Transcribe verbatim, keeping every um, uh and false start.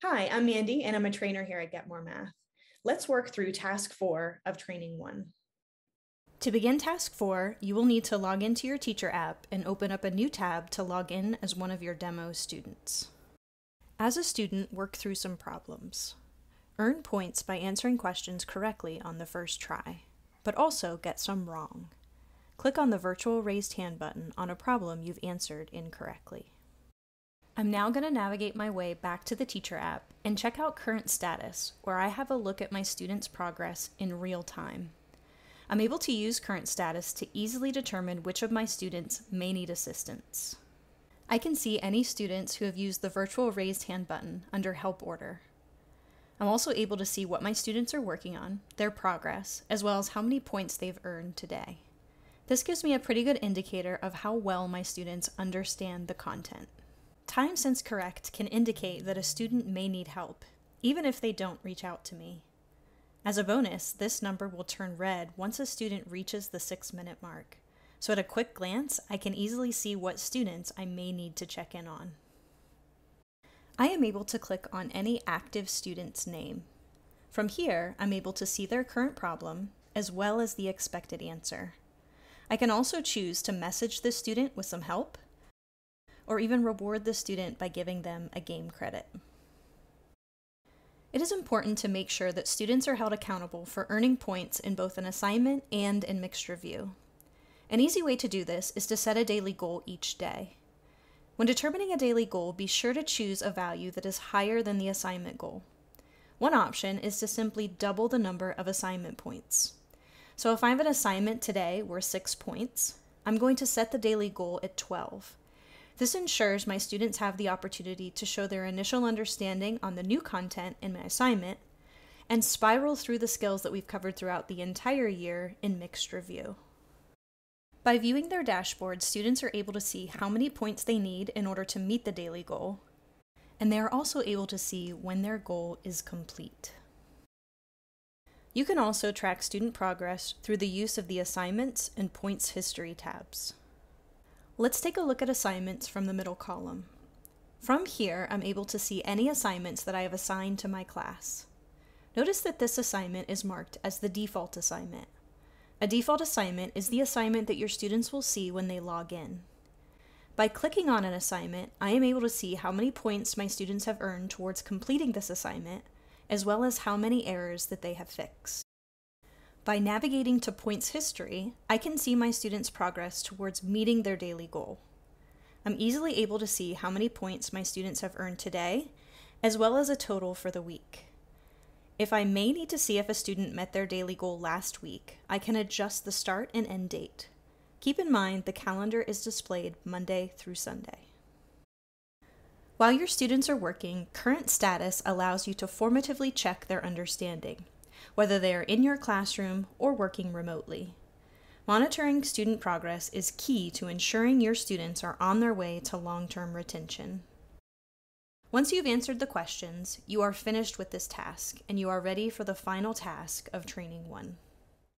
Hi, I'm Mandy, and I'm a trainer here at Get More Math. Let's work through task four of training one. To begin task four, you will need to log into your teacher app and open up a new tab to log in as one of your demo students. As a student, work through some problems. Earn points by answering questions correctly on the first try, but also get some wrong. Click on the virtual raised hand button on a problem you've answered incorrectly. I'm now going to navigate my way back to the teacher app and check out current status, where I have a look at my students' progress in real time. I'm able to use current status to easily determine which of my students may need assistance. I can see any students who have used the virtual raised hand button under Help Order. I'm also able to see what my students are working on, their progress, as well as how many points they've earned today. This gives me a pretty good indicator of how well my students understand the content. Time since correct can indicate that a student may need help, even if they don't reach out to me. As a bonus, this number will turn red once a student reaches the six-minute mark. So at a quick glance, I can easily see what students I may need to check in on. I am able to click on any active student's name. From here, I'm able to see their current problem, as well as the expected answer. I can also choose to message the student with some help, or even reward the student by giving them a game credit. It is important to make sure that students are held accountable for earning points in both an assignment and in mixed review. An easy way to do this is to set a daily goal each day. When determining a daily goal, be sure to choose a value that is higher than the assignment goal. One option is to simply double the number of assignment points. So if I have an assignment today worth six points, I'm going to set the daily goal at twelve. This ensures my students have the opportunity to show their initial understanding on the new content in my assignment and spiral through the skills that we've covered throughout the entire year in mixed review. By viewing their dashboard, students are able to see how many points they need in order to meet the daily goal, and they are also able to see when their goal is complete. You can also track student progress through the use of the Assignments and Points History tabs. Let's take a look at assignments from the middle column. From here, I'm able to see any assignments that I have assigned to my class. Notice that this assignment is marked as the default assignment. A default assignment is the assignment that your students will see when they log in. By clicking on an assignment, I am able to see how many points my students have earned towards completing this assignment, as well as how many errors that they have fixed. By navigating to Points History, I can see my students' progress towards meeting their daily goal. I'm easily able to see how many points my students have earned today, as well as a total for the week. If I may need to see if a student met their daily goal last week, I can adjust the start and end date. Keep in mind the calendar is displayed Monday through Sunday. While your students are working, current status allows you to formatively check their understanding, whether they are in your classroom or working remotely. Monitoring student progress is key to ensuring your students are on their way to long-term retention. Once you've answered the questions, you are finished with this task, and you are ready for the final task of Training one.